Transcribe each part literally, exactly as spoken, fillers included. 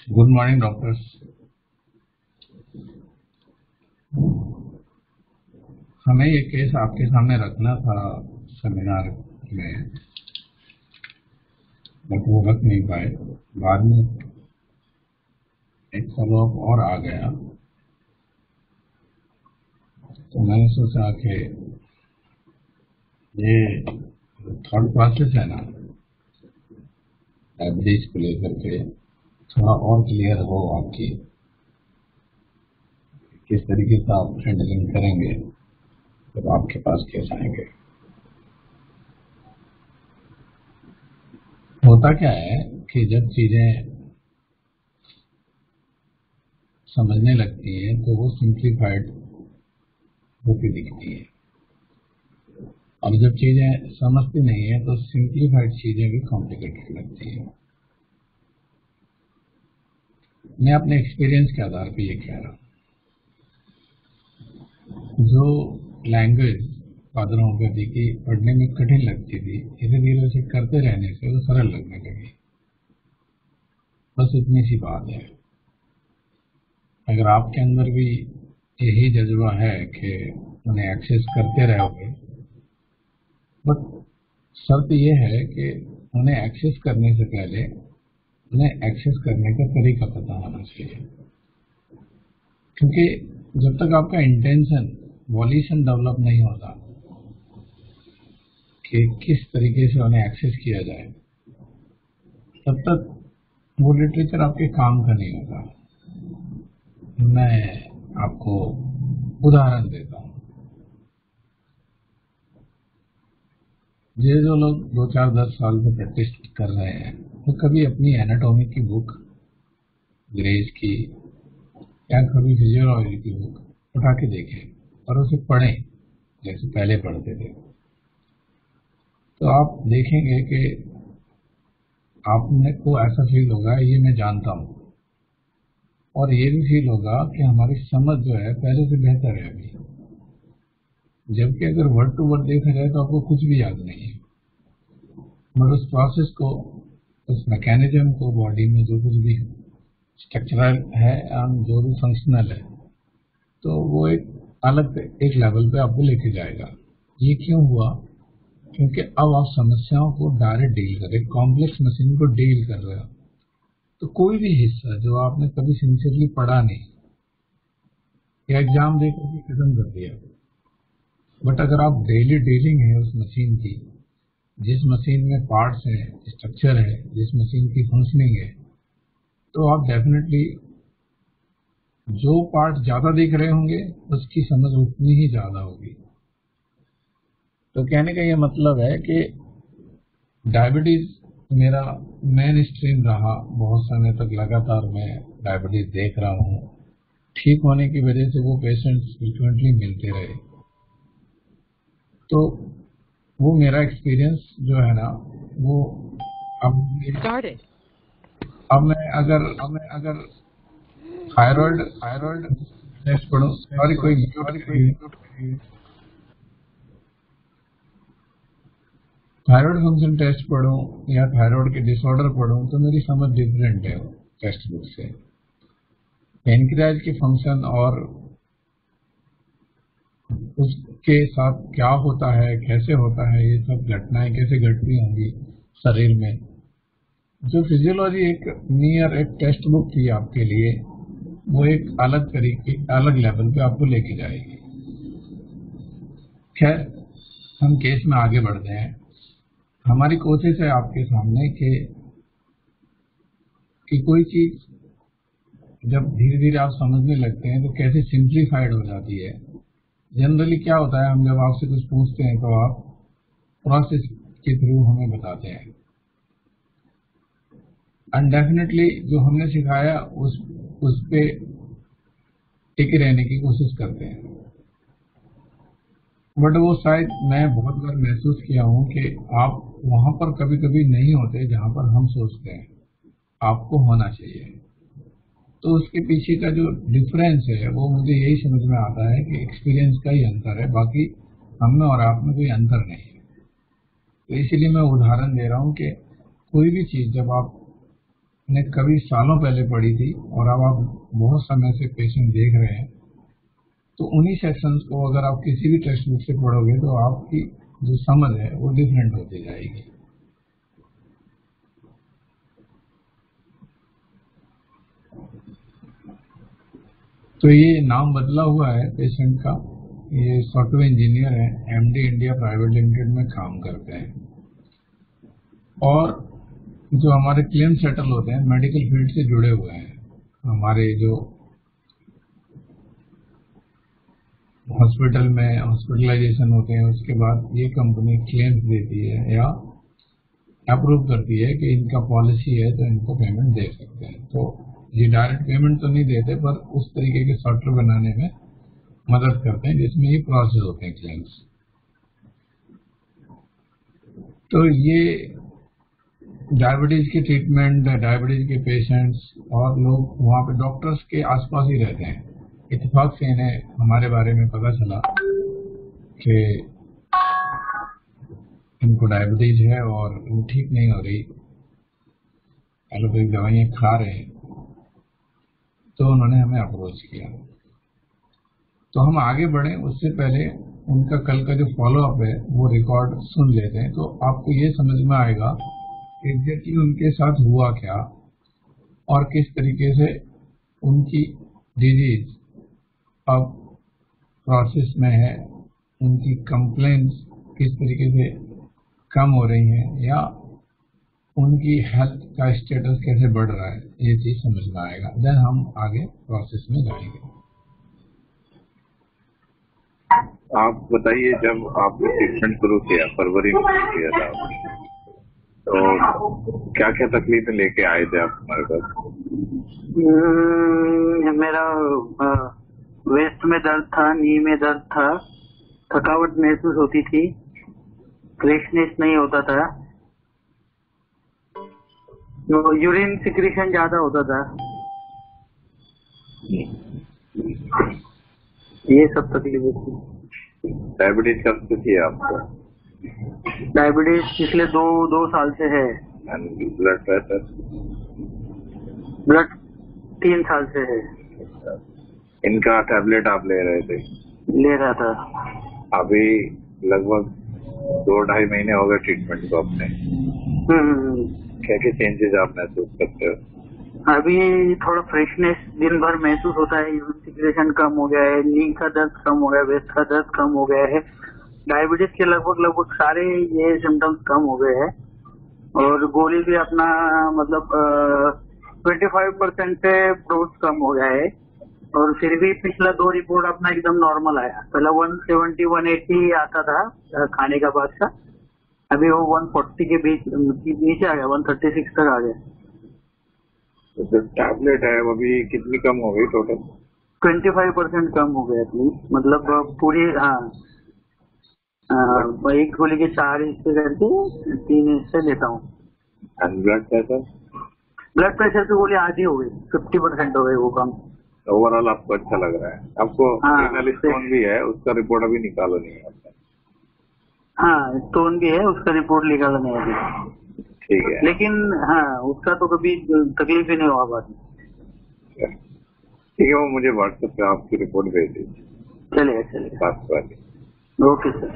Good morning doctors. हमें ये case आपके सामने रखना था सेमिनार में, बट वो रख नहीं पाए। बाद में एक फॉलोअप और आ गया, तो मैंने सोचा कि ये थॉट प्रोसेस है ना, डायबिटीज को लेकर के थोड़ा और क्लियर हो आपकी, किस तरीके से आप हैंडलिंग करेंगे जब आपके पास केस आएंगे। होता क्या है कि जब चीजें समझने लगती हैं तो वो सिंप्लीफाइड होती दिखती है, और जब चीजें समझती नहीं है तो सिंप्लीफाइड चीजें भी कॉम्प्लिकेटेड लगती है। मैं अपने एक्सपीरियंस के आधार पर ये कह रहा हूँ, जो लैंग्वेज फादर होम्योपैथी की पढ़ने में कठिन लगती थी, धीरे धीरे उसे करते रहने से वो सरल लगने लगी। बस इतनी सी बात है। अगर आपके अंदर भी यही जज्बा है कि उन्हें एक्सेस करते रहोगे, बट शर्त यह है कि उन्हें एक्सेस करने से पहले उन्हें एक्सेस करने का तरीका पता होना चाहिए, क्योंकि जब तक आपका इंटेंशन वॉल्यूशन डेवलप नहीं होता कि किस तरीके से उन्हें एक्सेस किया जाए, तब तक वो लिटरेचर आपके काम का नहीं होता। मैं आपको उदाहरण देता हूँ। ये जो लोग दो चार दस साल से प्रैक्टिस कर रहे हैं, वो कभी अपनी एनाटॉमी की बुक, ग्रेज की या कभी फिजियोलॉजी की बुक उठा के देखें और उसे पढ़ें जैसे पहले पढ़ते थे, तो आप देखेंगे कि आपने को ऐसा फील होगा, ये मैं जानता हूँ, और ये भी फील होगा कि हमारी समझ जो है पहले से बेहतर है अभी। जबकि अगर वर्ड टू वर्ड देखा जाए तो आपको कुछ भी याद नहीं है, मगर उस प्रोसेस को, उस मैकेनिज्म को, बॉडी में जो कुछ भी स्ट्रक्चरल है और जो भी फंक्शनल है, तो वो एक अलग एक लेवल पे आपको लेके जाएगा। ये क्यों हुआ? क्योंकि अब आप समस्याओं को डायरेक्ट डील कर रहे, कॉम्प्लेक्स मशीन को डील कर रहे हो। तो कोई भी हिस्सा जो आपने कभी सिंसियरली पढ़ा नहीं या एग्जाम दे करके खत्म कर दिया, बट अगर आप डेली डीलिंग है उस मशीन की, जिस मशीन में पार्ट्स हैं, स्ट्रक्चर है, जिस मशीन की फंक्शनिंग है, तो आप डेफिनेटली जो पार्ट ज्यादा दिख रहे होंगे उसकी समझ उतनी ही ज्यादा होगी। तो कहने का ये मतलब है कि डायबिटीज मेरा मेन स्ट्रीम रहा, बहुत समय तक लगातार मैं डायबिटीज देख रहा हूँ। ठीक होने की वजह से वो पेशेंट्स फ्रिक्वेंटली मिलते रहे, तो वो मेरा एक्सपीरियंस जो है ना, वो अब अब मैं अगर अब मैं अगर थायराइड थायराइड टेस्ट पढ़ूं, सॉरी कोई म्यूट करिए, थायराइड फंक्शन टेस्ट पढ़ूं या थायराइड के डिसऑर्डर पढ़ूं, तो मेरी समझ डिफरेंट है टेक्स्ट बुक से। पैनक्रियाज के फंक्शन और उसके साथ क्या होता है, कैसे होता है, ये सब घटनाएं कैसे घटती होंगी शरीर में, जो फिजियोलॉजी एक नियर एक टेक्स्ट बुक थी आपके लिए, वो एक अलग तरीके, अलग लेवल पे आपको लेके जाएगी। खैर, हम केस में आगे बढ़ते हैं। हमारी कोशिश है आपके सामने कि कि कोई चीज जब धीरे धीरे आप समझने लगते हैं तो कैसे सिंप्लीफाइड हो जाती है। जनरली क्या होता है, हम जब आपसे कुछ पूछते हैं तो आप प्रोसेस के थ्रू हमें बताते हैं, एंड डेफिनेटली जो हमने सिखाया उस उस पे टिके रहने की कोशिश करते हैं। बट वो शायद मैं बहुत बार महसूस किया हूं कि आप वहां पर कभी कभी नहीं होते जहां पर हम सोचते हैं आपको होना चाहिए। तो उसके पीछे का जो डिफरेंस है वो मुझे यही समझ में आता है कि एक्सपीरियंस का ही अंतर है, बाकी हम में और आप में कोई अंतर नहीं है। तो इसीलिए मैं उदाहरण दे रहा हूं कि कोई भी चीज जब आप ने कभी सालों पहले पढ़ी थी और अब आप बहुत समय से पेशेंट देख रहे हैं, तो उन्हीं सेक्शंस को अगर आप किसी भी टेक्स्ट बुक से पढ़ोगे तो आपकी जो समझ है वो डिफरेंट होती जाएगी। तो ये नाम बदला हुआ है पेशेंट का, ये सॉफ्टवेयर इंजीनियर है, एमडी इंडिया प्राइवेट लिमिटेड में काम करते हैं। और जो हमारे क्लेम सेटल होते हैं मेडिकल फील्ड से जुड़े हुए हैं, हमारे जो हॉस्पिटल में हॉस्पिटलाइजेशन होते हैं उसके बाद ये कंपनी क्लेम्स देती है या अप्रूव करती है कि इनका पॉलिसी है तो इनको पेमेंट दे सकते हैं। तो ये डायरेक्ट पेमेंट तो नहीं देते पर उस तरीके के सॉफ्टवेयर बनाने में मदद करते हैं जिसमें ये प्रोसेस होते हैं क्लेम्स। तो ये डायबिटीज की ट्रीटमेंट, डायबिटीज के पेशेंट्स और लोग वहाँ पे डॉक्टर्स के आसपास ही रहते हैं। इत्तेफाक से इन्हें हमारे बारे में पता चला कि इनको डायबिटीज है और वो ठीक नहीं हो रही, एलोपैथिक दवाइयाँ खा रहे हैं, तो उन्होंने हमें अप्रोच किया। तो हम आगे बढ़े उससे पहले उनका कल का जो फॉलोअप है वो रिकॉर्ड सुन लेते हैं, तो आपको ये समझ में आएगा एग्जैक्टली उनके साथ हुआ क्या और किस तरीके से उनकी डिजीज अब प्रोसेस में है, उनकी कंप्लेंट्स किस तरीके से कम हो रही हैं या उनकी हेल्थ का स्टेटस कैसे बढ़ रहा है, ये चीज समझ में आएगा। देन हम आगे प्रोसेस में जाएंगे। आप बताइए, जब आपने ट्रीटमेंट शुरू किया, फरवरी में शुरू किया था, तो क्या क्या तकलीफें लेके आए थे आप हमारे पास? मेरा वेस्ट में दर्द था, नी में दर्द था, थकावट महसूस होती थी, फ्रेशनेस नहीं होता था, यूरिन सिक्रीशन ज्यादा होता था, ये सब तकलीफें थी। डायबिटीज कब से थी आपको? डायबिटीज पिछले दो दो साल से है। Blood pressure? ब्लड तीन साल से है। इनका टैबलेट आप ले रहे थे? ले रहा था। अभी लगभग दो ढाई महीने हो गए ट्रीटमेंट को अपने। क्या क्या चेंजेस आप महसूस करते हो? अभी थोड़ा फ्रेशनेस दिन भर महसूस होता है, यूरिन सिक्रेशन कम हो गया है, नी का दर्द कम हो गया है, वेस्ट का दर्द कम हो गया है, डायबिटीज के लगभग लगभग सारे ये सिम्टम्स कम हो गए हैं और गोली भी अपना मतलब ट्वेंटी फाइव परसेंट से डोज कम हो गया है। और फिर भी पिछला दो रिपोर्ट अपना एकदम नॉर्मल आया। पहला वन सेवेंटी वन एटी आता था खाने का बाद का, अभी वो वन फोर्टी के बीच नीचे आ गया, वन थर्टी सिक्स तक आ गया। तो जो टैबलेट है वो भी कितनी कम हो गई टोटल? ट्वेंटी फाइव परसेंट कम हो गया एटलीस्ट, मतलब पूरी। हाँ, एक गोली के चार हिस्से करके तीन हिस्से लेता हूँ। Blood pressure? ब्लड प्रेशर की गोली आधी हो गई, फिफ्टी परसेंट हो गई वो कम। ओवरऑल आपको अच्छा लग रहा है? आपको रीनल स्टोन भी है, उसका रिपोर्ट अभी निकालो नहीं है आपने? हाँ, स्टोन भी है, उसका रिपोर्ट निकाला नहीं अभी। ठीक है, लेकिन हाँ उसका तो कभी तकलीफ ही नहीं हुआ बाद में। ठीक है, वो मुझे व्हाट्सएप पे आपकी रिपोर्ट भेज दीजिए। चलेगा चलेगा, बात वाली। Okay sir.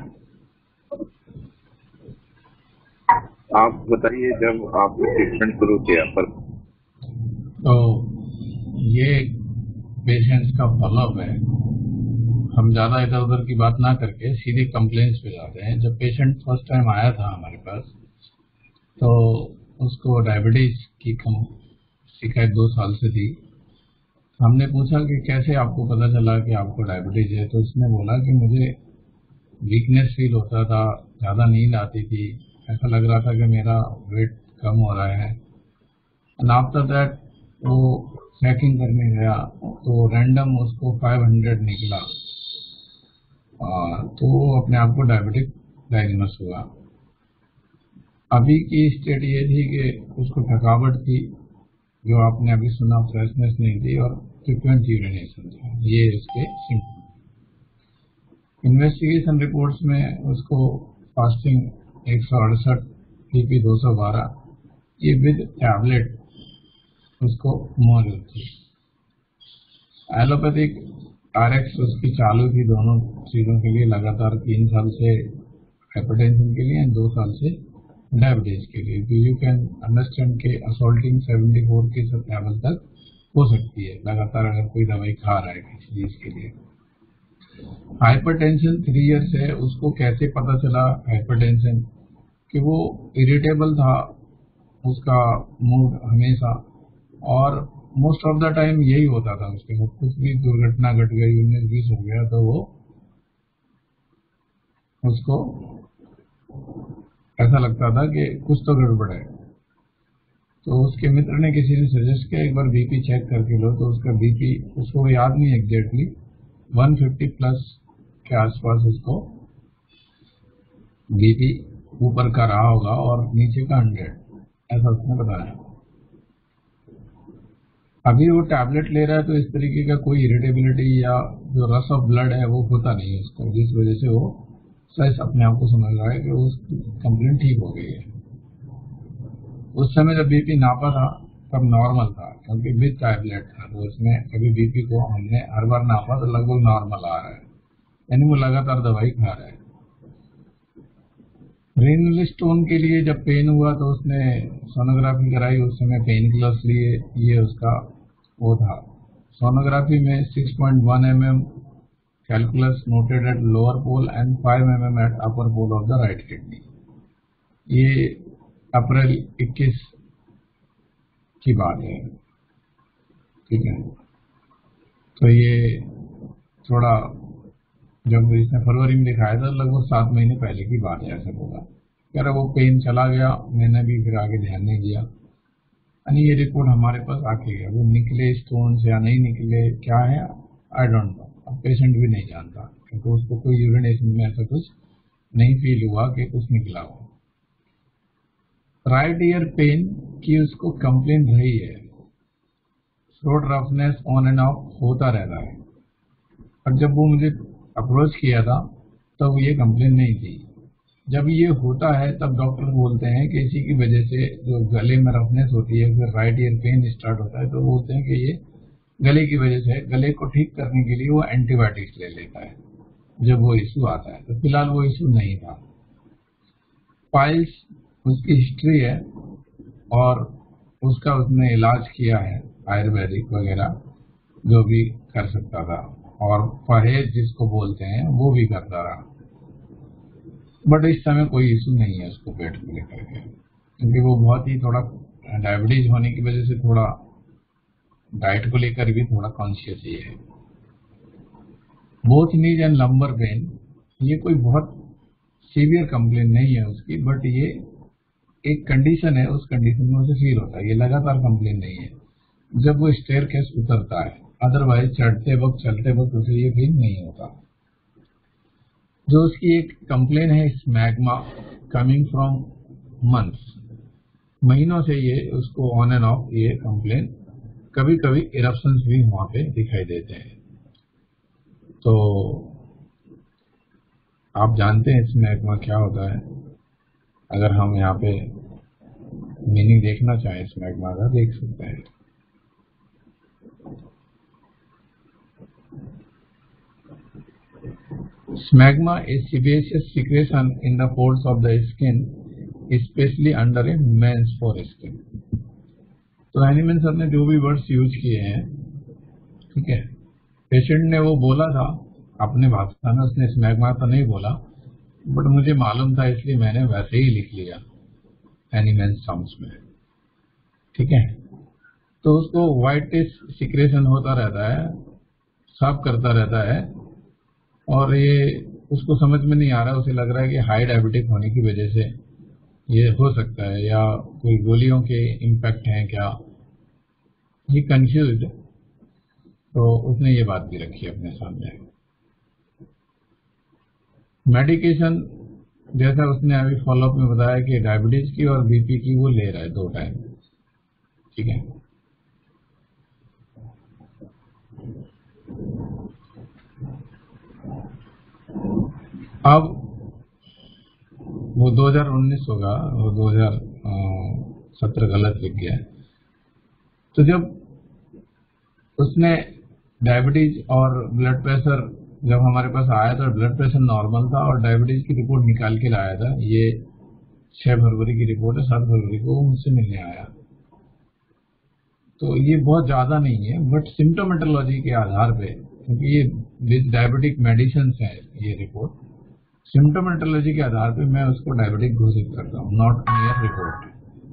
आप बताइए, जब आपने ट्रीटमेंट शुरू किया पर तो ये पेशेंट्स का फॉलोअप है। हम ज्यादा इधर उधर की बात ना करके सीधे कंप्लेंट्स पे जाते हैं। जब पेशेंट फर्स्ट टाइम आया था हमारे पास तो उसको डायबिटीज की कम शिकायत दो साल से थी। हमने पूछा कि कैसे आपको पता चला कि आपको डायबिटीज है, तो उसने बोला कि मुझे वीकनेस फील होता था, ज़्यादा नींद आती थी, ऐसा लग रहा था कि मेरा वेट कम हो रहा है। एंड आफ्टर दैट वो चेकिंग करने गया तो रैंडम उसको फाइव हंड्रेड निकला, आ, तो वो अपने आप को डायबिटिक डायग्नोस हुआ। अभी की स्टेट ये थी कि उसको थकावट थी, जो आपने अभी सुना, फ्रेशनेस नहीं थी और फ्रीक्वेंट यूरिनेशन था, ये उसके सिम्टम। इन्वेस्टिगेशन रिपोर्ट्स में उसको फास्टिंग एक सौ अड़सठ, पीपी दो सौ बारह, ये विद टैबलेट उसको मौजूद थी। एलोपैथिक आरएक्स उसकी चालू थी दोनों चीजों के लिए लगातार, तीन साल से हाइपरटेंशन के लिए, दो साल से डायबिटीज के लिए। तो यू कैन अंडरस्टैंड के असोल्टिंग सेवेंटी फोर के लेवल तक हो सकती है लगातार अगर कोई दवाई खा रहा है किसी चीज के लिए। हाइपरटेंशन थ्री इयर्स है, उसको कैसे पता चला हाइपरटेंशन, कि वो इरिटेबल था, उसका मूड हमेशा, और मोस्ट ऑफ द टाइम यही होता था उसके साथ। कुछ भी दुर्घटना घट गई, उन्नीस बीस हो गया तो वो उसको ऐसा लगता था कि कुछ तो गड़बड़ है। तो उसके मित्र ने किसी ने सजेस्ट किया एक बार बीपी चेक करके लो, तो उसका बीपी उसको याद नहीं एग्जैक्टली, वन फिफ्टी प्लस के आसपास उसको बीपी ऊपर का रहा होगा और नीचे का हंड्रेड, ऐसा उसने बताया। अभी वो टैबलेट ले रहा है तो इस तरीके का कोई इरिटेबिलिटी या जो रस ऑफ ब्लड है वो होता नहीं है उसको, जिस वजह से वो सच अपने आप को समझ रहा है कि उसकी कंप्लेंट ठीक हो गई है। उस समय जब बीपी नापा था तब नॉर्मल था, क्योंकि विद टैबलेट था, तो उसमें कभी बीपी को हमने हर बार नापा तो लगभग नॉर्मल आ रहा है, यानी वो लगातार दवाई खा रहा है। रीनल स्टोन के लिए जब पेन हुआ तो उसने सोनोग्राफी कराई, उस समय पेन किलर्स लिए, ये उसका वो था। सोनोग्राफी में six point one M M calculus noted at lower pole and five M M at upper pole of the right kidney. ये अप्रैल इक्कीस की बात है, ठीक है। तो ये थोड़ा जब इसने फरवरी में दिखाया था, लगभग सात महीने पहले की बात है, ऐसा होगा। कह रहा वो पेन चला गया, मैंने भी फिर आगे ध्यान नहीं दिया, यानी ये रिपोर्ट हमारे पास आके गया। वो निकले स्टोन या नहीं निकले क्या है आई डोंट नो, अब पेशेंट भी नहीं जानता, क्योंकि उसको कोई यूरिनेशन में ऐसा कुछ नहीं फील हुआ कि कुछ निकला हो। राइट ईयर पेन की उसको कंप्लेन रही है, throat roughness on and off होता रहता है, और जब वो मुझे अप्रोच किया था तब तो ये कंप्लेन नहीं थी। जब ये होता है तब डॉक्टर बोलते हैं कि इसी की वजह से जो गले में रफनेस होती है, फिर राइट ईयर पेन स्टार्ट होता है, तो बोलते हैं कि ये गले की वजह से। गले को ठीक करने के लिए वो एंटीबायोटिक्स ले लेता है जब वो इशू आता है, तो फिलहाल वो इशू नहीं था। पाइल्स उसकी हिस्ट्री है और उसका उसने इलाज किया है आयुर्वेदिक वगैरह जो भी कर सकता था, और परहेज जिसको बोलते हैं वो भी करता रहा, बट इस समय कोई इशू नहीं है उसको पेट को लेकर के, क्योंकि वो बहुत ही थोड़ा डायबिटीज होने की वजह से थोड़ा डाइट को लेकर भी थोड़ा कॉन्शियस ही है। Both knees and lumbar pain, ये कोई बहुत सीवियर कंप्लेन नहीं है उसकी, बट ये एक कंडीशन है, उस कंडीशन में उसे फील होता है। ये लगातार कंप्लेन नहीं है जब वो स्टेयरकेस उतरता है, अदरवाइज चढ़ते वक्त चलते वक्त उसे ये फील नहीं होता। जो उसकी एक कंप्लेन है स्मैग्मा कमिंग फ्रॉम मंथ्स, महीनों से ये उसको ऑन एंड ऑफ ये कंप्लेन, कभी कभी इरप्शंस भी वहां पे दिखाई देते हैं। तो आप जानते हैं स्मैग्मा क्या होता है? अगर हम यहाँ पे मीनिंग देखना चाहें स्मैग्मा का, देख सकते हैं। Smegma is sebaceous secretion in the folds of the skin, especially under a man's foreskin. तो एनिमन सर ने जो भी वर्ड्स यूज किए हैं, ठीक है, पेशेंट ने वो बोला था अपने भाषा में, उसने स्मैग्मा तो नहीं बोला, बट मुझे मालूम था इसलिए मैंने वैसे ही लिख लिया एनिमन टर्म्स में, ठीक है। तो उसको व्हाइटिश सिक्रेशन होता रहता है, साफ करता रहता है, और ये उसको समझ में नहीं आ रहा, उसे लग रहा है कि हाई डायबिटिक होने की वजह से ये हो सकता है, या कोई गोलियों के इम्पैक्ट हैं क्या, ये कंफ्यूज। तो उसने ये बात भी रखी अपने सामने। मेडिकेशन जैसा उसने अभी फॉलोअप में बताया कि डायबिटीज की और बीपी की वो ले रहा है दो टाइम, ठीक है। अब वो दो हज़ार उन्नीस होगा, वो दो हज़ार सत्रह गलत लिख गया है, तो जब उसने डायबिटीज और ब्लड प्रेशर जब हमारे पास आया तो ब्लड प्रेशर नॉर्मल था और डायबिटीज की रिपोर्ट निकाल के लाया था। ये छह फरवरी की रिपोर्ट है, सात फरवरी को मुझसे मिलने आया। तो ये बहुत ज्यादा नहीं है, बट सिम्टोमेटोलॉजी के आधार पे, क्योंकि ये विद डायबिटिक मेडिसिन है ये रिपोर्ट, सिम्टोमेटोलॉजी के आधार पे मैं उसको डायबिटिक घोषित करता हूँ, नॉट मेयर रिपोर्ट।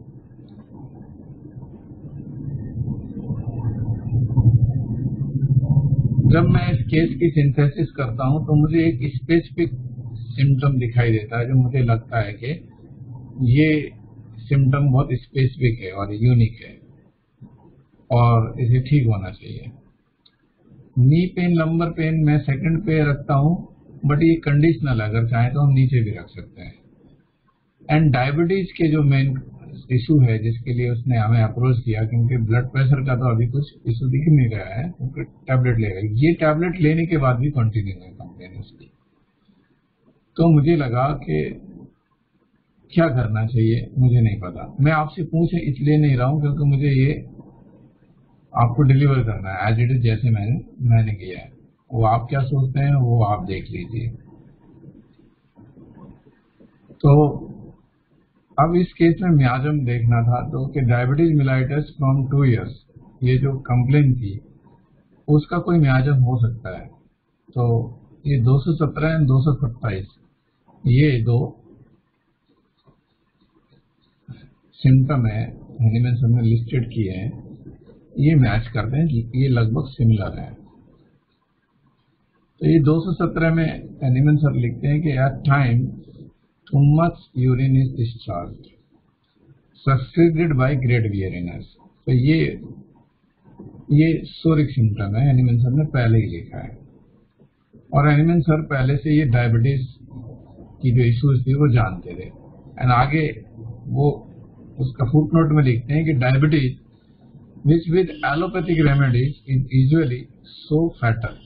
जब मैं इस केस की सिंथेसिस करता हूं तो मुझे एक स्पेसिफिक सिम्टम दिखाई देता है जो मुझे लगता है कि ये सिम्टम बहुत स्पेसिफिक है और यूनिक है और इसे ठीक होना चाहिए। नी पेन, लंबर पेन मैं सेकंड पे रखता हूं, बट ये कंडीशनल है, अगर चाहे तो हम नीचे भी रख सकते हैं। एंड डायबिटीज के जो मेन इशू है जिसके लिए उसने हमें अप्रोच किया, क्योंकि ब्लड प्रेशर का तो अभी कुछ इशू दिख नहीं रहा है, क्योंकि टैबलेट ले रहा है, ये टैबलेट लेने के बाद भी कंटिन्यू है कंप्लेन उसकी। तो मुझे लगा कि क्या करना चाहिए, मुझे नहीं पता। मैं आपसे पूछ इसलिए नहीं रहा हूं क्योंकि मुझे ये आपको डिलीवर करना है एज इट इज, जैसे मैंने मैंने किया है। वो आप क्या सोचते हैं वो आप देख लीजिए। तो अब इस केस में म्याजम देखना था, तो कि diabetes mellitus from two years, ये जो कंप्लेन थी उसका कोई म्याजम हो सकता है। तो ये दो सौ सत्रह एंड दो सौ सत्ताईस ये दो सिम्टम है हनीमैन सर ने लिस्टेड किए हैं, ये मैच करते हैं कि ये लगभग सिमिलर है। तो ये दो सौ सत्रह में हनीमैन सर लिखते हैं कि at time too much urine is discharged, succeeded by great weariness। तो ये ये सोरिक सिम्टम है, हनीमैन सर ने पहले ही लिखा है। और हनीमैन सर पहले से ये डायबिटीज की जो इश्यूज थी वो जानते थे। एंड आगे वो उसका फुटनोट में लिखते हैं कि diabetes which with allopathic remedies is usually so fatal.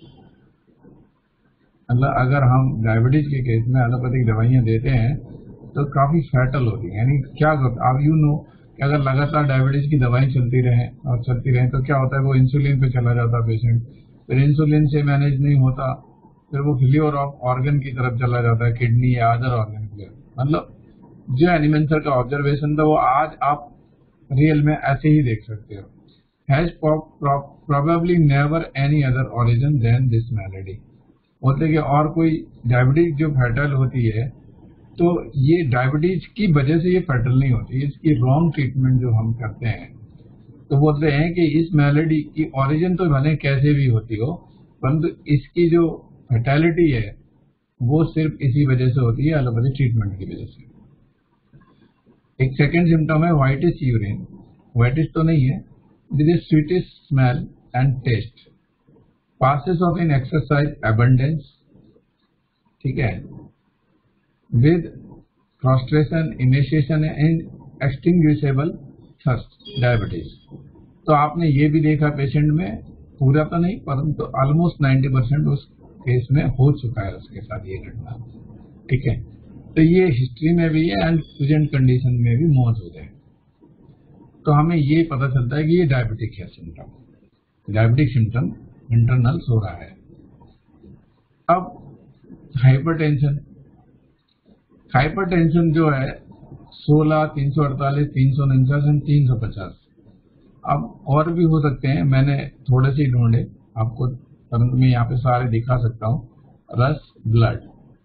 मतलब अगर हम डायबिटीज के केस में एलोपैथिक दवाइयां देते हैं तो काफी फैटल होती है। यानी क्या होता, आप यू नो कि अगर लगातार डायबिटीज की दवाएं चलती रहें और चलती रहें तो क्या होता है, वो इंसुलिन पे चला जाता है पेशेंट, फिर इंसुलिन से मैनेज नहीं होता, फिर वो फेल्योर ऑफ ऑर्गन की तरफ चला जाता है, किडनी या अदर ऑर्गन की तरफ। मतलब जो हनीमैन सर का ऑब्जर्वेशन था वो आज आप रियल में ऐसे ही देख सकते हो। Has probably never any other origin than this malady. बोलते कि और कोई डायबिटीज जो फैटल होती है तो ये डायबिटीज की वजह से ये फैटल नहीं होती, इसकी रॉन्ग ट्रीटमेंट जो हम करते हैं। तो बोलते हैं कि इस मैलेडी की ओरिजिन तो भले कैसे भी होती हो, परंतु इसकी जो फैटेलिटी है वो सिर्फ इसी वजह से होती है, एलोपैथी ट्रीटमेंट की वजह से। एक सेकेंड सिम्टम है व्हाइटिश यूरिन। व्हाइटिश तो नहीं है, this is sweetish smell and taste, passes of in exercise abundance, ठीक है, with prostration, emaciation and extinguishable thirst, diabetes। तो आपने ये भी देखा पेशेंट में, पूरा तो नहीं परंतु तो ऑलमोस्ट नाइन्टी परसेंट उस केस में हो चुका है उसके साथ ये घटना, ठीक है। तो ये हिस्ट्री में भी है एंड प्रेजेंट कंडीशन में भी मौजूद है। तो हमें ये पता चलता है कि ये डायबिटिक है सिम्टम, डायबिटिक सिम्टम इंटरनल हो रहा है। अब हाइपरटेंशन, हाइपरटेंशन जो है सोलह, तीन सौ अड़तालीस, तीन सौ उनचास एंड तीन सौ पचास। अब और भी हो सकते हैं, मैंने थोड़े से ही ढूंढे आपको, परंतु मैं यहाँ पे सारे दिखा सकता हूँ। रस ब्लड,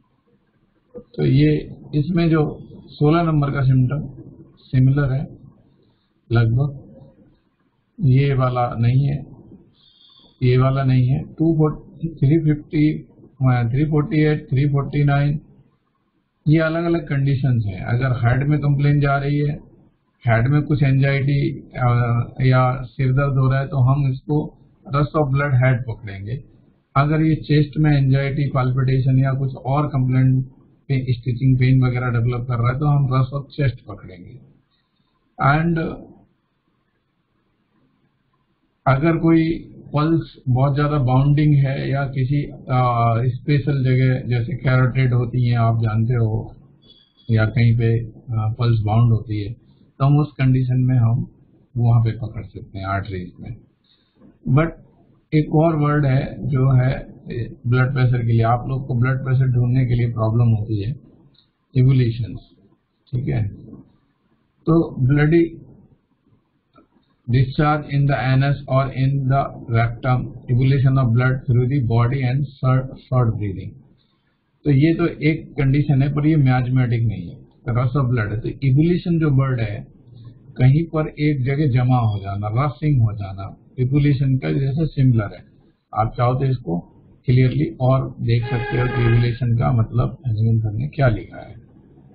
तो ये इसमें जो सोलह नंबर का सिम्टम सिमिलर है लगभग, ये वाला नहीं है, ये वाला नहीं है। Two three fifty three forty eight three forty nine ये अलग अलग कंडीशंस हैं। अगर हेड में कंप्लेन जा रही है, हेड में कुछ एंजाइटी या सिर दर्द हो रहा है तो हम इसको रस ऑफ ब्लड हेड पकड़ेंगे। अगर ये चेस्ट में एंजाइटी, पाल्पिटेशन या कुछ और कंप्लेन पे स्टिचिंग पेन वगैरह डेवलप कर रहा है तो हम रस ऑफ चेस्ट पकड़ेंगे। एंड अगर कोई पल्स बहुत ज्यादा बाउंडिंग है या किसी स्पेशल जगह जैसे कैरोटिड होती हैं आप जानते हो, या कहीं पे आ, पल्स बाउंड होती है, तो हम उस कंडीशन में हम वहां पे पकड़ सकते हैं आर्टरीज में। बट एक और वर्ड है जो है ब्लड प्रेशर के लिए, आप लोग को ब्लड प्रेशर ढूंढने के लिए प्रॉब्लम होती है, इवोल्यूशन, ठीक है। तो bloody discharge in the anus or in the rectum, evolution of blood through the body and short, short breathing। तो ये तो एक कंडीशन है, पर ये म्याजमेटिक नहीं है, रस ऑफ ब्लड है। तो इवोल्यूशन जो वर्ड है, कहीं पर एक जगह जमा हो जाना, रसिंग हो जाना, इवोल्यूशन का जैसे सिमिलर है। आप चाहो तो इसको क्लियरली और देख सकते हो कि इवोल्यूशन का मतलब हजमीन सर ने क्या लिखा है।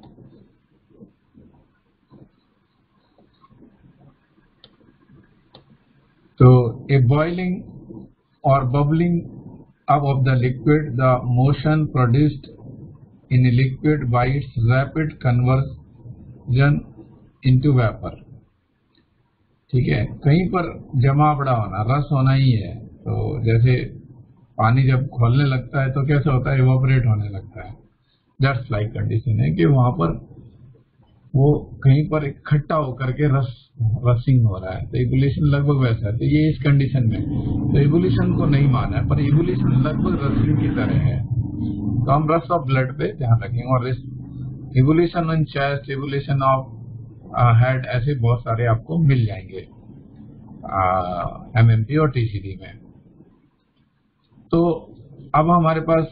So a boiling or bubbling up of the liquid, the motion produced in a liquid by its rapid conversion into vapor, ठीक है। कहीं पर जमा पड़ा होना, रस होना ही है। तो जैसे पानी जब खोलने लगता है तो कैसे होता है, इवोपरेट होने लगता है। दैट्स लाइक कंडीशन है कि वहां पर वो कहीं पर इकट्ठा होकर के रस रसिंग हो रहा है। तो इवोल्यूशन लगभग वैसा है। तो ये इस कंडीशन में तो इवोल्यूशन को नहीं माना है, पर इवोल्यूशन लगभग रसिंग की तरह है। तो हम रस ऑफ ब्लड पे ध्यान रखेंगे। और evolution on chest, evolution of head, ऐसे बहुत सारे आपको मिल जाएंगे एमएमपी और टीसीडी में। तो अब हमारे पास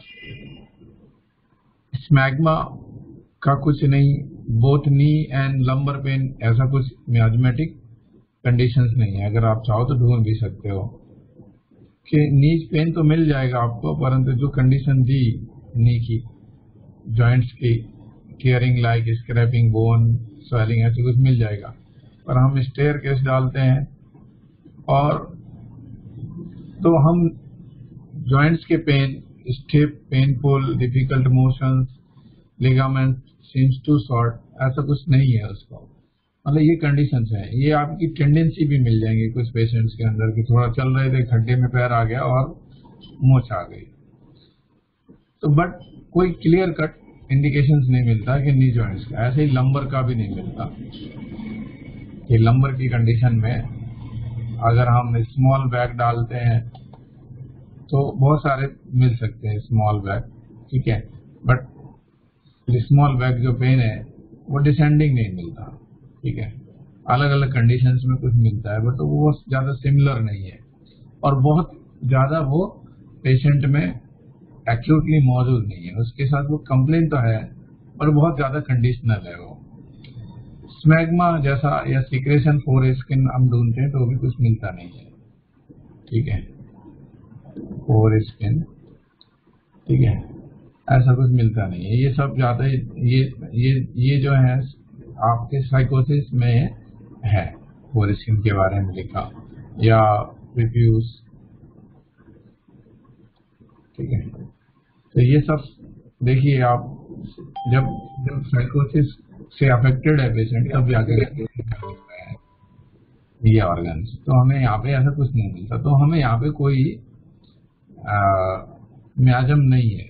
स्मैग्मा का कुछ नहीं, both knee and lumbar pain, ऐसा कुछ म्याजमेटिक कंडीशंस नहीं है। अगर आप चाहो तो ढूंढ भी सकते हो कि नीज पेन तो मिल जाएगा आपको, परंतु जो कंडीशन दी नी की, जॉइंट्स की, tearing like scraping, bone swelling, ऐसे कुछ मिल जाएगा। पर हम स्टेयर केस डालते हैं और तो हम जॉइंट्स के pain, stiff, painful, difficult motions, ligament seems too short, ऐसा कुछ नहीं है उसको। मतलब ये कंडीशंस हैं। ये आपकी टेंडेंसी भी मिल जाएंगी कुछ पेशेंट्स के अंदर कि थोड़ा चल रहे थे, खड्डे में पैर आ गया और मोच आ गई। तो बट कोई क्लियर कट इंडिकेशंस नहीं मिलता कि नी जॉइंट्स का। ऐसे ही लंबर का भी नहीं मिलता कि लंबर की कंडीशन में अगर हम स्मॉल बैग डालते हैं तो बहुत सारे मिल सकते हैं स्मॉल बैग, ठीक है। बट स्मॉल बैग जो पेन है वो डिसेंडिंग नहीं मिलता, ठीक है। अलग अलग कंडीशंस में कुछ मिलता है, बट वो ज्यादा सिमिलर नहीं है और बहुत ज्यादा वो पेशेंट में एक्यूटली मौजूद नहीं है। उसके साथ वो कंप्लेन तो है पर बहुत ज्यादा कंडीशनल है वो। स्मैग्मा जैसा या सिक्रेशन फोर स्किन हम ढूंढते हैं तो भी कुछ मिलता नहीं है, ठीक है। फोर स्किन, ठीक है, ऐसा कुछ मिलता नहीं है। ये सब ज्यादा ये ये ये जो है आपके साइकोसिस में है, फोर स्किन के बारे में लिखा, या रिफ्यूज, ठीक है। तो ये सब देखिए आप जब जब साइकोसिस से अफेक्टेड है पेशेंट तब जाकर ये ऑर्गन्स, तो हमें यहाँ पे ऐसा कुछ नहीं मिलता। तो हमें यहाँ पे कोई म्याजम नहीं है।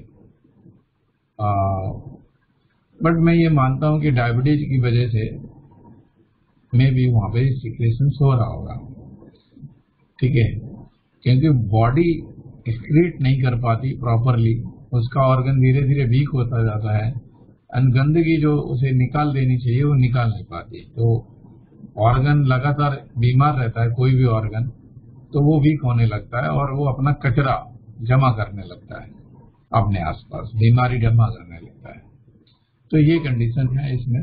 बट मैं ये मानता हूँ कि डायबिटीज की वजह से में भी वहां पे सिक्रेशन हो रहा होगा, ठीक है, क्योंकि बॉडी एक्सक्रीट नहीं कर पाती प्रॉपरली, उसका ऑर्गन धीरे धीरे वीक होता जाता है एंड गंदगी जो उसे निकाल देनी चाहिए वो निकाल नहीं पाती। तो ऑर्गन लगातार बीमार रहता है, कोई भी ऑर्गन, तो वो वीक होने लगता है और वो अपना कचरा जमा करने लगता है अपने आसपास, बीमारी जमा करने लगता है। तो ये कंडीशन है इसमें।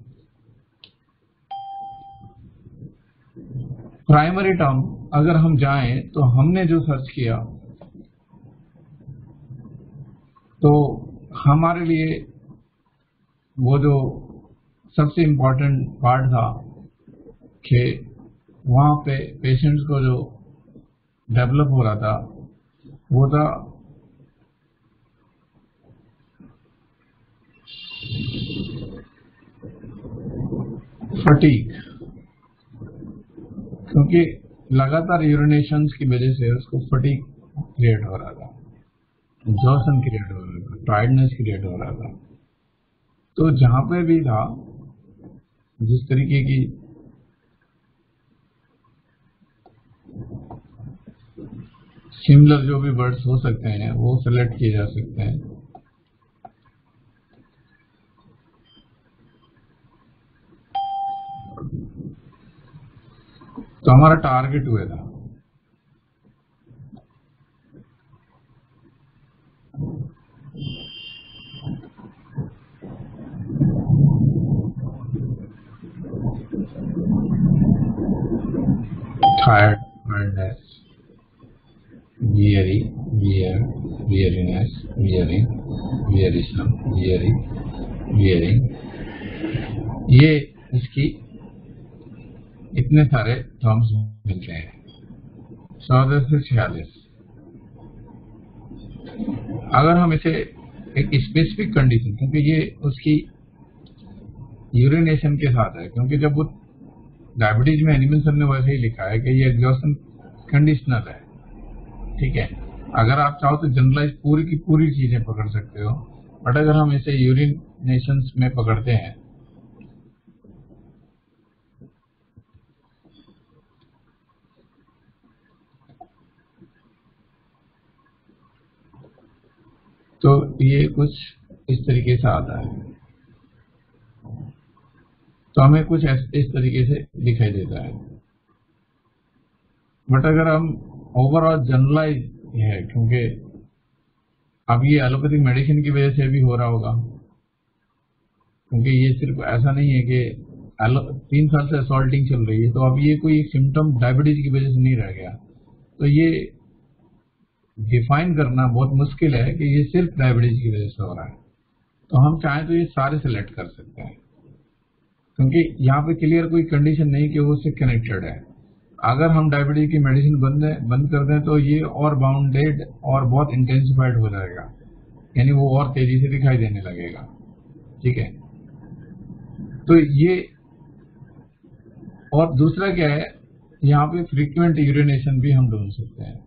प्राइमरी टर्म अगर हम जाएं तो हमने जो सर्च किया तो हमारे लिए वो जो सबसे इम्पोर्टेंट पार्ट था कि वहां पे पेशेंट्स को जो डेवलप हो रहा था वो था फटीग, क्योंकि लगातार यूरिनेशंस की वजह से उसको फटीग क्रिएट हो रहा था, एग्जॉशन क्रिएट हो रहा था, टायर्डनेस क्रिएट हो रहा था। तो जहां पे भी था जिस तरीके की सिमिलर जो भी वर्ड्स हो सकते हैं वो सेलेक्ट किए जा सकते हैं। तो हमारा टारगेट हुआ था tired, tiredness, weary, wear, weariness, wearing, wearisome, weary, wearing, ये इसकी इतने सारे टर्म्स मिलते हैं। चौदह से छियालीस। अगर हम इसे एक स्पेसिफिक कंडीशन, क्योंकि ये उसकी यूरिनेशन के साथ है, क्योंकि जब वो डायबिटीज में एनिमल सर ने वैसे ही लिखा है कि ये एग्जॉशन कंडीशनल है, ठीक है। अगर आप चाहो तो जनरलाइज पूरी की पूरी चीजें पकड़ सकते हो, बट अगर हम इसे यूरिनेशन में पकड़ते हैं तो ये कुछ इस तरीके से आता है। तो हमें कुछ इस तरीके से दिखाई देता है। बट अगर हम ओवरऑल जनरलाइज है, क्योंकि अब ये एलोपैथिक मेडिसिन की वजह से भी हो रहा होगा, क्योंकि ये सिर्फ ऐसा नहीं है कि तीन साल से असॉल्टिंग चल रही है, तो अब ये कोई सिम्टम डायबिटीज की वजह से नहीं रह गया। तो ये डिफाइन करना बहुत मुश्किल है कि ये सिर्फ डायबिटीज की वजह से हो रहा है। तो हम चाहें तो ये सारे सिलेक्ट कर सकते हैं, क्योंकि यहाँ पे क्लियर कोई कंडीशन नहीं कि वो उससे कनेक्टेड है। अगर हम डायबिटीज की मेडिसिन बंद बंद कर दें तो ये और बाउंडेड और बहुत इंटेंसिफाइड हो जाएगा, यानी वो और तेजी से दिखाई देने लगेगा, ठीक है। तो ये, और दूसरा क्या है, यहाँ पे फ्रीक्वेंट यूरिनेशन भी हम ढूंढ सकते हैं।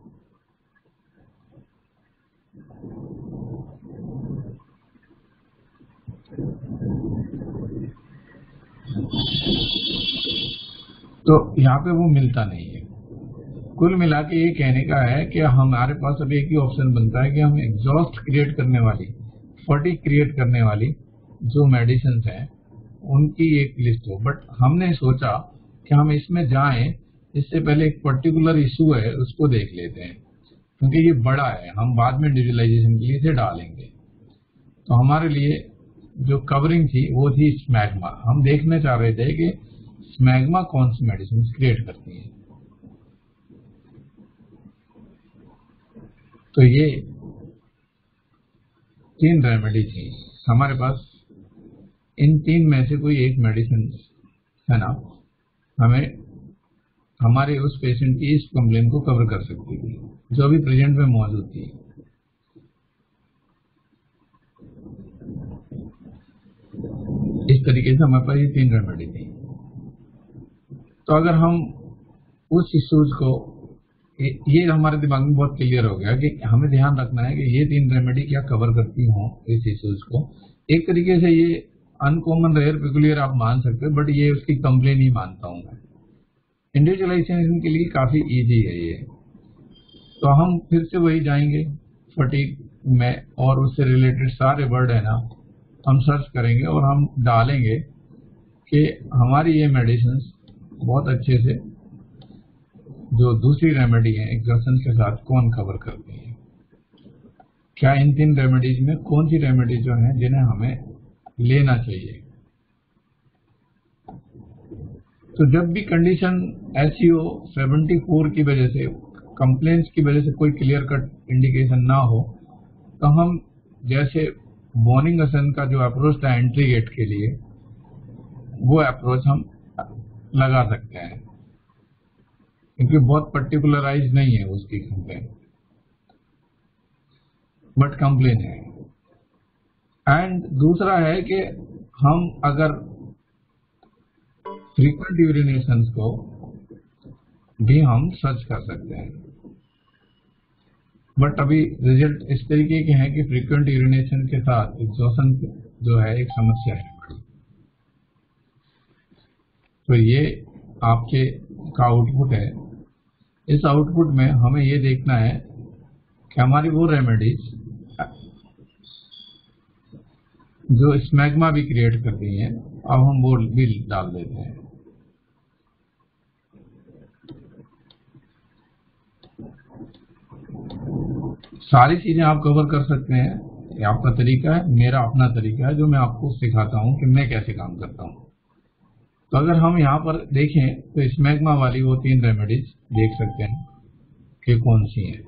तो यहाँ पे वो मिलता नहीं है। कुल मिला के ये कहने का है कि हमारे पास अभी एक ही ऑप्शन बनता है कि हम एग्जॉस्ट क्रिएट करने वाली, फटीग क्रिएट करने वाली जो मेडिसिन हैं उनकी एक लिस्ट हो। बट हमने सोचा कि हम इसमें जाएं इससे पहले एक पर्टिकुलर इशू है उसको देख लेते हैं, क्योंकि ये बड़ा है, हम बाद में डिजिटलाइजेशन के लिए इसे डालेंगे। तो हमारे लिए जो कवरिंग थी वो थी स्मैग्मा। हम देखना चाह रहे थे कि स्मैग्मा कौन सी मेडिसिन क्रिएट करती है। तो ये तीन रेमेडी थी हमारे पास। इन तीन में से कोई एक मेडिसिन है ना, हमें हमारे उस पेशेंट की इस कंप्लेन को कवर कर सकती थी जो अभी प्रेजेंट में मौजूद थी। इस तरीके से हमारे पास ये तीन रेमेडी थी। तो अगर हम उस इश्यूज को, ये हमारे दिमाग में बहुत क्लियर हो गया कि हमें ध्यान रखना है कि ये तीन रेमेडी क्या कवर करती हों इस इश्यूज को। एक तरीके से ये अनकॉमन, रेयर, पेकुलियर आप मान सकते हो, बट ये उसकी कंप्लेन ही मानता हूं मैं। इंडिविजुअलाइजेशन के लिए काफी इजी है ये। तो हम फिर से वही जाएंगे फटीग में, और उससे रिलेटेड सारे वर्ड है ना हम सर्च करेंगे और हम डालेंगे कि हमारी ये मेडिसिन बहुत अच्छे से जो दूसरी रेमेडी है एग्जॉशन के साथ कौन कवर करती है। क्या इन तीन रेमेडीज में कौन सी रेमेडी जो है जिन्हें हमें लेना चाहिए। तो जब भी कंडीशन एसईओ चौहत्तर की वजह से, कंप्लेंट्स की वजह से कोई क्लियर कट इंडिकेशन ना हो, तो हम जैसे बोनिंगसन का जो अप्रोच था एंट्री गेट के लिए, वो अप्रोच हम लगा सकते हैं, क्योंकि बहुत पर्टिकुलराइज नहीं है उसकी कंप्लेन, बट कंप्लेन है। एंड दूसरा है कि हम अगर फ्रीक्वेंट यूरिनेशंस को भी हम सर्च कर सकते हैं, बट अभी रिजल्ट इस तरीके के हैं कि फ्रीक्वेंट यूरिनेशन के साथ एग्जॉशन जो है एक समस्या है। तो ये आपके का आउटपुट है। इस आउटपुट में हमें ये देखना है कि हमारी वो रेमेडीज जो स्मैग्मा भी क्रिएट करती हैं, अब हम वो भी डाल देते हैं। सारी चीजें आप कवर कर सकते हैं, ये आपका तरीका है, मेरा अपना तरीका है जो मैं आपको सिखाता हूं कि मैं कैसे काम करता हूं। तो अगर हम यहाँ पर देखें तो स्मैग्मा वाली वो तीन रेमेडीज देख सकते हैं कि कौन सी हैं।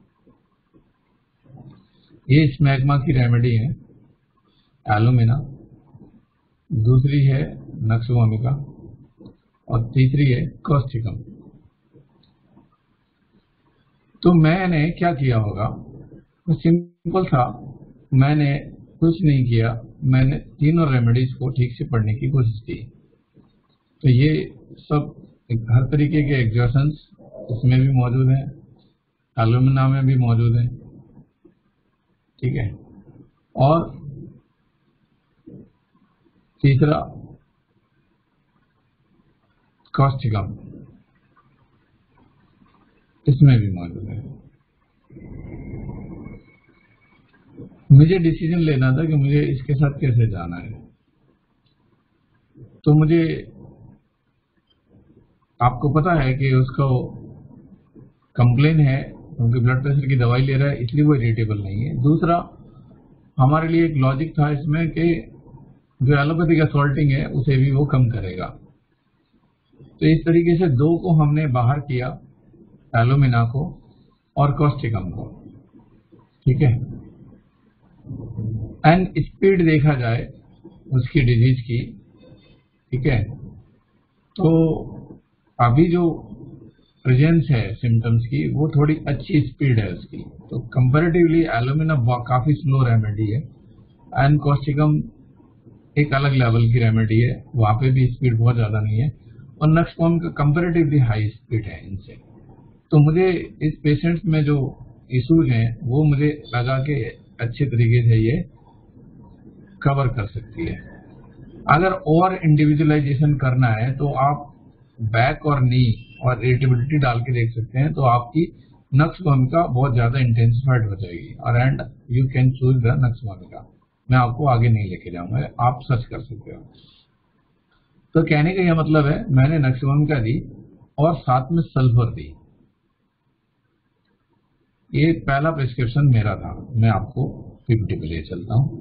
ये स्मैग्मा की रेमेडी है एलुमिना, दूसरी है नक्स वोमिका और तीसरी है कॉस्टिकम। तो मैंने क्या किया होगा, तो सिंपल था, मैंने कुछ नहीं किया, मैंने तीनों रेमेडीज को ठीक से पढ़ने की कोशिश की। तो ये सब हर तरीके के एग्जर्शंस इसमें भी मौजूद हैं, एलुमिना में भी मौजूद हैं, ठीक है। और तीसरा कॉस्टिकम इसमें भी मौजूद है। मुझे डिसीजन लेना था कि मुझे इसके साथ कैसे जाना है। तो मुझे, आपको पता है कि उसको कंप्लेन है क्योंकि ब्लड प्रेशर की दवाई ले रहा है, इसलिए वो इरिटेबल नहीं है। दूसरा, हमारे लिए एक लॉजिक था इसमें कि जो एलोपैथी का सॉल्टिंग है उसे भी वो कम करेगा। तो इस तरीके से दो को हमने बाहर किया, एलुमिना को और कॉस्टिकम को, ठीक है। एंड स्पीड देखा जाए उसकी डिजीज की, ठीक है, तो अभी जो प्रेजेंस है सिम्टम्स की वो थोड़ी अच्छी स्पीड है उसकी। तो कंपैरेटिवली एलुमिना काफी स्लो रेमेडी है एंड कॉस्टिकम एक अलग लेवल की रेमेडी है, वहां पे भी स्पीड बहुत ज्यादा नहीं है, और नक्सवोम का कंपैरेटिवली हाई स्पीड है इनसे। तो मुझे इस पेशेंट्स में जो इश्यूज हैं वो मुझे लगा कि अच्छे तरीके से ये कवर कर सकती है। अगर और इंडिविजुअलाइजेशन करना है तो आप बैक और नी और इरिटेबिलिटी डाल के देख सकते हैं, तो आपकी नक्स वोमिका बहुत ज्यादा इंटेंसिफाइड हो जाएगी और and you can choose the nux vomica. मैं आपको आगे नहीं लेके जाऊंगा, आप सर्च कर सकते हो। तो कहने का यह मतलब है, मैंने नक्स वोमिका दी और साथ में सल्फर दी। ये पहला प्रिस्क्रिप्शन मेरा था, मैं आपको फिफ्टी पे ले चलता हूं।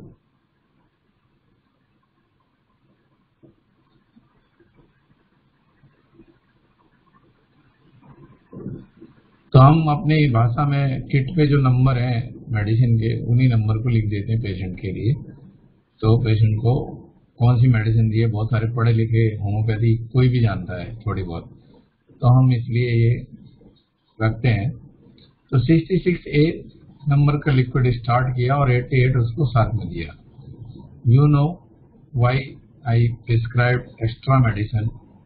तो हम अपनी भाषा में किट पे जो नंबर हैं मेडिसिन के, उन्हीं नंबर को लिख देते हैं पेशेंट के लिए। तो पेशेंट को कौन सी मेडिसिन दी है, बहुत सारे पढ़े लिखे होम्योपैथी कोई भी जानता है थोड़ी बहुत, तो हम इसलिए ये रखते हैं। तो सिक्सटी सिक्स ए नंबर का लिक्विड स्टार्ट किया और एटी एट उसको साथ में दिया। You know why I prescribe extra medicine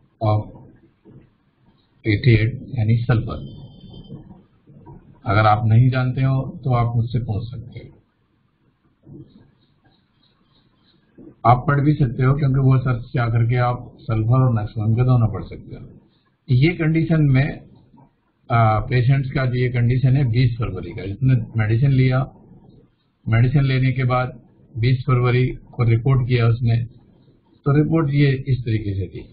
of eighty eight यानी सल्फर। अगर आप नहीं जानते हो तो आप मुझसे पूछ सकते हो, आप पढ़ भी सकते हो क्योंकि वो सर्च से आकर के आप सल्फर और नक्सवन के दोनों पढ़ सकते हो। ये कंडीशन में पेशेंट्स का जो ये कंडीशन है बीस फरवरी का, इसने मेडिसिन लिया, मेडिसिन लेने के बाद बीस फरवरी को रिपोर्ट किया उसने, तो रिपोर्ट ये इस तरीके से थी।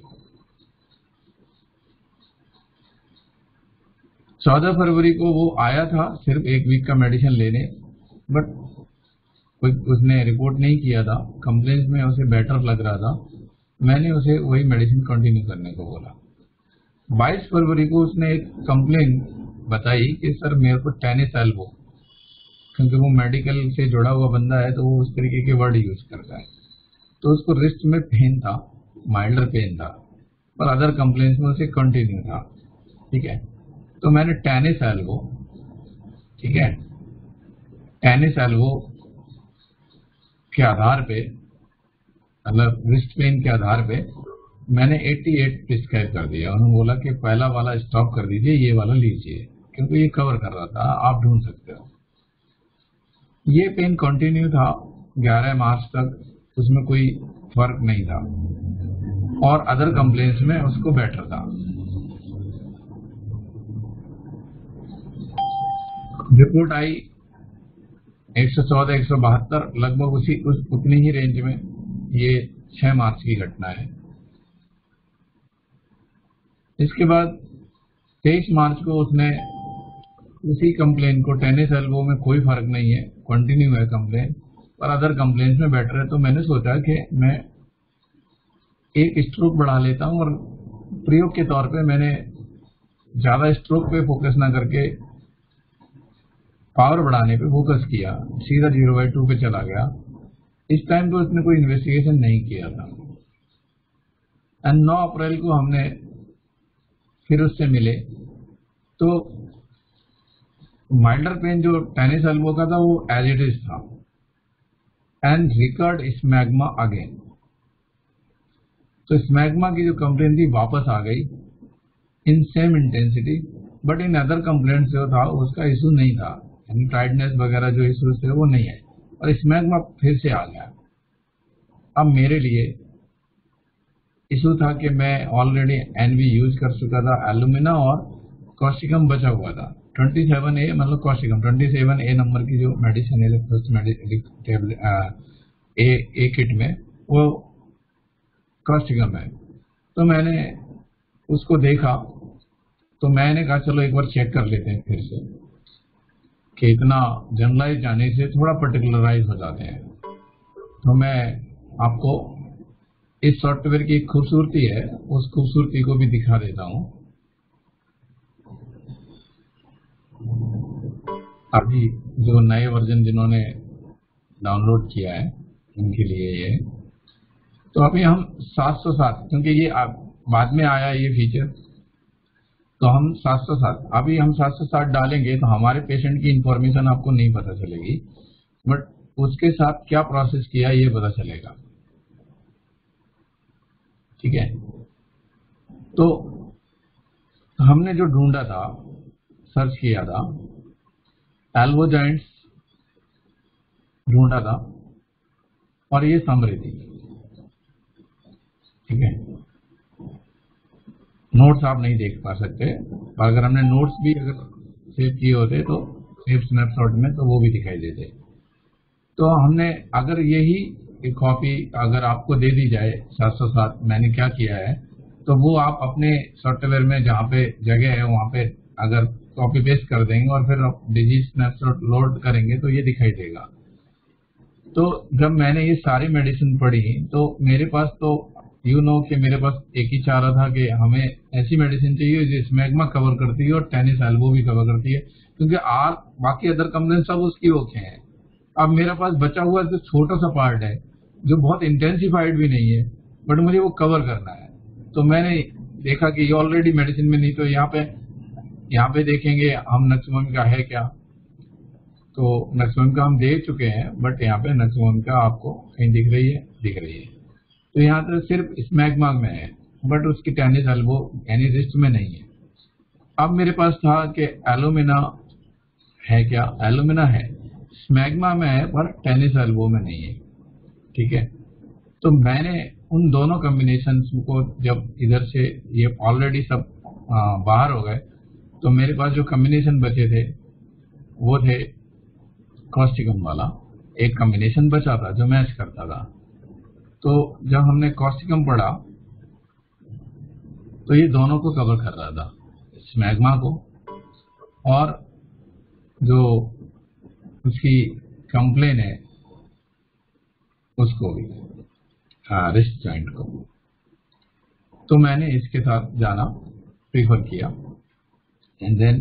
चौदह फरवरी को वो आया था सिर्फ एक वीक का मेडिसिन लेने, बट कोई उसने रिपोर्ट नहीं किया था, कंप्लेंट्स में उसे बेटर लग रहा था, मैंने उसे वही मेडिसिन कंटिन्यू करने को बोला। बाईस फरवरी को उसने एक कंप्लेन बताई कि सर मेरे को टेनिस एल्बो, क्योंकि वो मेडिकल से जुड़ा हुआ बंदा है तो वो उस तरीके के वर्ड यूज करता है, तो उसको रिस्ट में पेन था, माइल्डर पेन था, पर अदर कंप्लेंट्स में उसे कंटिन्यू था, ठीक है। तो मैंने टेनिस एल्बो, ठीक है, टेनिस एल्बो के आधार पे, मतलब रिस्ट पेन के आधार पे मैंने अठासी प्रिस्क्राइब कर दिया। उन्होंने बोला कि पहला वाला स्टॉप कर दीजिए, ये वाला लीजिए, क्योंकि ये कवर कर रहा था, आप ढूंढ सकते हो। ये पेन कंटिन्यू था ग्यारह मार्च तक, उसमें कोई फर्क नहीं था और अदर कंप्लेंट्स में उसको बेटर था। रिपोर्ट आई एक सौ चौदह एक सौ बहत्तर लगभग उसी उस उतनी ही रेंज में ये छह मार्च की घटना है। इसके बाद तेईस मार्च को उसने उसी कंप्लेन को, टेनिस एल्बो में कोई फर्क नहीं है, कंटिन्यू है कंप्लेन, पर अदर कंप्लेन में बेटर है। तो मैंने सोचा कि मैं एक स्ट्रोक बढ़ा लेता हूं, और प्रयोग के तौर पे मैंने ज्यादा स्ट्रोक पे फोकस ना करके पावर बढ़ाने पे फोकस किया, सीधा जीरो बाई टू पे चला गया। इस टाइम तो उसने कोई इन्वेस्टिगेशन नहीं किया था। एंड नौ अप्रैल को हमने फिर उससे मिले, तो माइल्डर पेन जो टेनिस एल्बो का था वो एज इट इज था, एंड रिकॉर्ड स्मैग्मा अगेन। तो स्मैग्मा की जो कंप्लेन थी वापस आ गई in same intensity, but in other complaint जो था उसका इशू नहीं था, यानी टाइटनेस वगैरह जो इशूज थे वो नहीं है, और स्मैग्मा फिर से आ गया। अब मेरे लिए इशू था कि मैं ऑलरेडी एनवी यूज कर चुका था, एल्यूमिना और कॉस्टिकम बचा हुआ था। सत्ताईस ए मतलब कॉस्टिकम, सत्ताईस ए नंबर की जो मेडिसिन है first medicine A A kit में वो कॉस्टिकम है। तो मैंने उसको देखा, तो मैंने कहा चलो एक बार चेक कर लेते हैं फिर से कि इतना जनरलाइज जाने से थोड़ा पर्टिकुलराइज हो जाते हैं। तो मैं आपको इस सॉफ्टवेयर की एक खूबसूरती है, उस खूबसूरती को भी दिखा देता हूं। अभी जो नए वर्जन जिन्होंने डाउनलोड किया है उनके लिए ये, तो अभी हम सात सौ सात, क्योंकि ये बाद में आया ये फीचर, तो हम सात सौ सात, अभी हम सात सौ सात डालेंगे तो हमारे पेशेंट की इंफॉर्मेशन आपको नहीं पता चलेगी, बट उसके साथ क्या प्रोसेस किया ये पता चलेगा। ठीक है, तो हमने जो ढूंढा था, सर्च किया था, एल्बो जॉइंट्स ढूंढा था, और ये समरी थी। ठीक है, नोट्स आप नहीं देख पा सकते, पर अगर हमने नोट्स भी अगर सेव किए होते तो सेव स्नैपशॉट में, तो वो भी दिखाई देते। तो हमने अगर यही कॉपी अगर आपको दे दी जाए सात सौ सात, मैंने क्या किया है, तो वो आप अपने सॉफ्टवेयर में जहाँ पे जगह है वहाँ पे अगर कॉपी पेस्ट कर देंगे और फिर डिजीज स्नैपशॉट लोड करेंगे तो ये दिखाई देगा। तो जब मैंने ये सारी मेडिसिन पढ़ी तो मेरे पास तो यू नो कि मेरे पास एक ही चाह रहा था कि हमें ऐसी मेडिसिन चाहिए जो स्मैग्मा कवर करती है और टेनिस एल्बो भी कवर करती है, क्योंकि आर बाकी अदर कंप्लेंट सब उसकी ओके हैं। अब मेरे पास बचा हुआ जो छोटा सा पार्ट है जो बहुत इंटेंसिफाइड भी नहीं है, बट मुझे वो कवर करना है। तो मैंने देखा कि ये ऑलरेडी मेडिसिन में नहीं, तो यहाँ पे यहाँ पे देखेंगे हम नक्समोम का है क्या, तो नक्समोम का हम दे चुके हैं, बट यहाँ पे नक्समोम का आपको कहीं दिख रही है, दिख रही है। तो यहाँ तो सिर्फ स्मैग्मा में है, बट उसकी टेनिस एल्बो यानी रिस्ट में नहीं है। अब मेरे पास था कि एल्यूमिना है क्या, एल्यूमिना है, स्मैग्मा में है पर टेनिस एल्बो में नहीं है। ठीक है, तो मैंने उन दोनों कॉम्बिनेशन को जब इधर से ये ऑलरेडी सब आ, बाहर हो गए, तो मेरे पास जो कॉम्बिनेशन बचे थे वो थे कॉस्टिकम वाला, एक कॉम्बिनेशन बचा था जो मैच करता था। तो जब हमने कॉस्टिकम पढ़ा तो ये दोनों को कवर कर रहा था, स्मैग्मा को और जो उसकी कंप्लेन है उसको भी, हाँ, रिस्ट जॉइंट को। तो मैंने इसके साथ जाना प्रीफर किया। एंड देन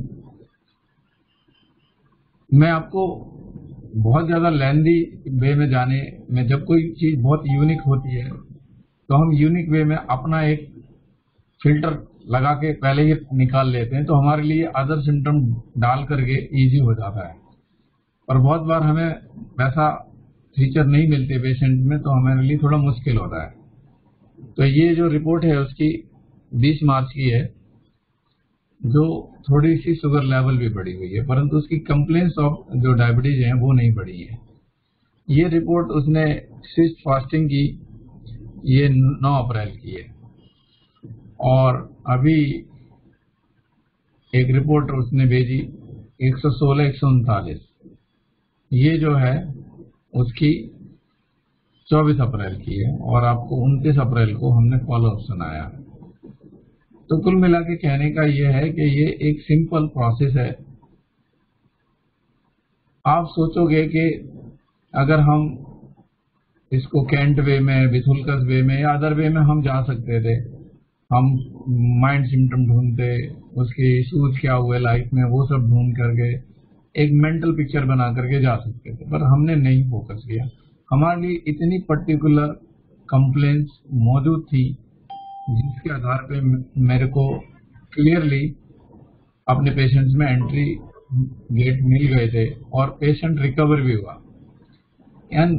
मैं आपको बहुत ज्यादा लेंदी वे में जाने में, जब कोई चीज बहुत यूनिक होती है तो हम यूनिक वे में अपना एक फिल्टर लगा के पहले ही निकाल लेते हैं, तो हमारे लिए अदर सिम्टम डाल करके इजी हो जाता है। और बहुत बार हमें वैसा फीचर नहीं मिलते पेशेंट में, तो हमारे लिए थोड़ा मुश्किल होता है। तो ये जो रिपोर्ट है उसकी बीस मार्च की है, जो थोड़ी सी शुगर लेवल भी बढ़ी हुई है, परंतु उसकी कंप्लेंट्स ऑफ जो डायबिटीज हैं वो नहीं बढ़ी है। ये रिपोर्ट उसने सिस्ट फास्टिंग की, ये नौ अप्रैल की है। और अभी एक रिपोर्ट उसने भेजी एक सौ सोलह एक सौ उनतालीस, ये जो है उसकी चौबीस अप्रैल की है और आपको उनतीस अप्रैल को हमने फॉलो अप सुनाया। तो कुल मिला के कहने का ये है कि ये एक सिंपल प्रोसेस है। आप सोचोगे कि अगर हम इसको कैंट वे में, बिथुलकस वे में या अदर वे में हम जा सकते थे, हम माइंड सिम्टम ढूंढते, उसके इश्यूज क्या हुए लाइफ में वो सब ढूंढ करके एक मेंटल पिक्चर बना करके जा सकते थे, पर हमने नहीं फोकस किया। हमारे लिए इतनी पर्टिकुलर कंप्लेंट्स मौजूद थी जिसके आधार पे मेरे को क्लियरली अपने पेशेंट्स में एंट्री गेट मिल गए थे और पेशेंट रिकवर भी हुआ। एंड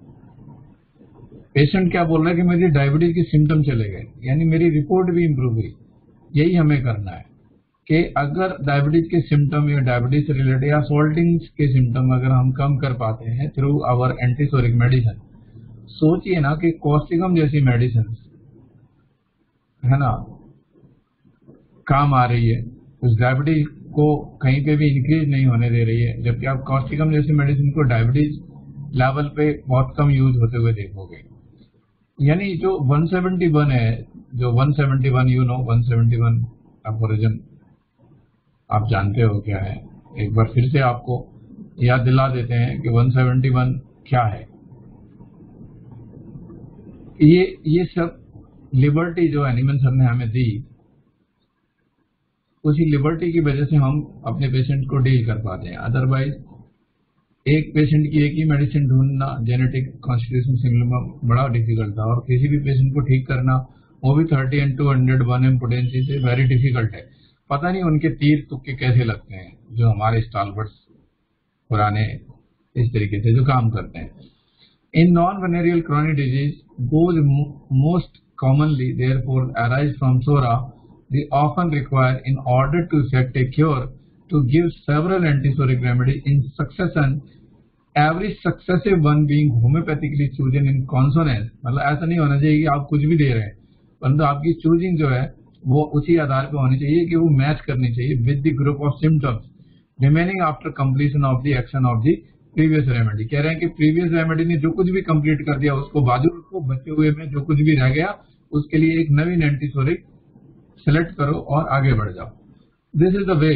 पेशेंट क्या बोल रहा है कि मेरी डायबिटीज के सिम्टम चले गए, यानी मेरी रिपोर्ट भी इंप्रूव हुई। यही हमें करना है कि अगर डायबिटीज के सिम्टम या डायबिटीज से रिलेटेड या सॉल्टिंग के सिम्टम अगर हम कम कर पाते हैं थ्रू आवर एंटीसोरिक मेडिसिन, सोचिए ना कि कॉस्टिकम जैसी मेडिसिन है ना काम आ रही है, उस डायबिटीज को कहीं पे भी इंक्रीज नहीं होने दे रही है, जबकि आप कॉस्टिकम जैसी मेडिसिन को डायबिटीज लेवल पे बहुत कम यूज होते हुए देखोगे। यानी जो एक सौ इकहत्तर है, जो एक सौ इकहत्तर यू नो एक सौ इकहत्तर अपोरिजन आप जानते हो क्या है, एक बार फिर से आपको याद दिला देते हैं कि एक सौ इकहत्तर क्या है। ये ये सब लिबर्टी जो एनिमल सर ने हमें दी, उसी लिबर्टी की वजह से हम अपने पेशेंट को डील कर पाते हैं। अदरवाइज एक पेशेंट की एक ही मेडिसिन ढूंढना जेनेटिक कॉन्स्टिट्यूशन सिंड्रोम बड़ा डिफिकल्ट था, और किसी भी पेशेंट को ठीक करना वो भी thirty and two hundred one M potency से वेरी डिफिकल्ट है। पता नहीं उनके तीर तुक्के कैसे लगते हैं जो हमारे स्टालवर्ड्स पुराने इस तरीके से जो काम करते हैं। In non venereal chronic disease those most commonly therefore arise from psora, they often require, in order to effect a cure, to give several antisoric remedies in succession, every successive one being homeopathically chosen in consonance। मतलब ऐसा नहीं होना चाहिए कि आप कुछ भी दे रहे हैं, परंतु आपकी चूजिंग जो है वो उसी आधार पर होनी चाहिए कि वो मैच करनी चाहिए with the group of symptoms remaining after completion of the action of the previous remedy. कह रहे हैं कि प्रीवियस रेमेडी ने जो कुछ भी कंप्लीट कर दिया उसको बाजू रखो, बचे हुए में जो कुछ भी रह गया उसके लिए एक नवीन एंटीसोरिक सेलेक्ट करो और आगे बढ़ जाओ। This is the way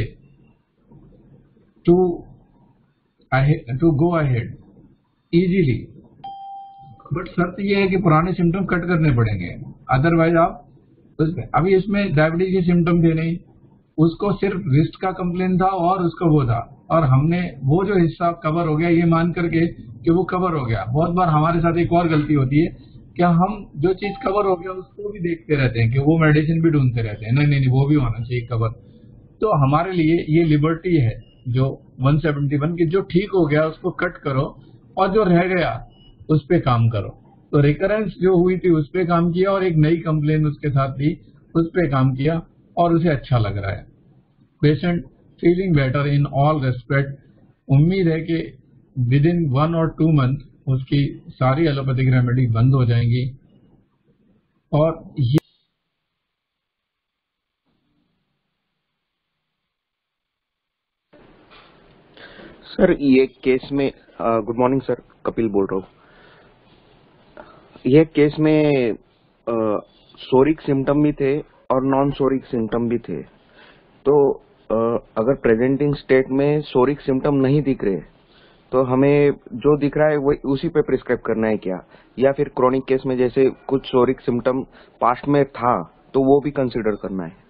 to to go ahead easily, but शर्त यह है कि पुराने सिम्टम कट करने पड़ेंगे, अदरवाइज आप उसमें अभी इसमें डायबिटीज के सिम्टम थे नहीं, उसको सिर्फ रिस्ट का कंप्लेन था और उसका वो था, और हमने वो जो हिस्सा कवर हो गया ये मान करके कि वो कवर हो गया। बहुत बार हमारे साथ एक और गलती होती है, क्या हम जो चीज कवर हो गया उसको भी देखते रहते हैं कि वो मेडिसिन भी ढूंढते रहते हैं, नहीं नहीं नहीं वो भी होना चाहिए कवर। तो हमारे लिए ये लिबर्टी है जो एक सौ इकहत्तर की, जो ठीक हो गया उसको कट करो और जो रह गया उस पे काम करो। तो रिकरेंस जो हुई थी उस पे काम किया और एक नई कंप्लेन उसके साथ थी उस पे काम किया और उसे अच्छा लग रहा है। Patient feeling better in all respect. उम्मीद है कि विद इन वन और टू मंथ उसकी सारी एलोपैथिक रेमेडी बंद हो जाएंगी। और ये सर ये केस में, गुड मॉर्निंग सर, कपिल बोल रहा हूँ। ये केस में आ, सोरिक सिम्टम भी थे और नॉन सोरिक सिम्टम भी थे। तो आ, अगर प्रेजेंटिंग स्टेट में सोरिक सिम्टम नहीं दिख रहे तो हमें जो दिख रहा है वो उसी पे प्रिस्क्राइब करना है क्या, या फिर क्रोनिक केस में जैसे कुछ सोरिक सिम्टम पास्ट में था तो वो भी कंसिडर करना है?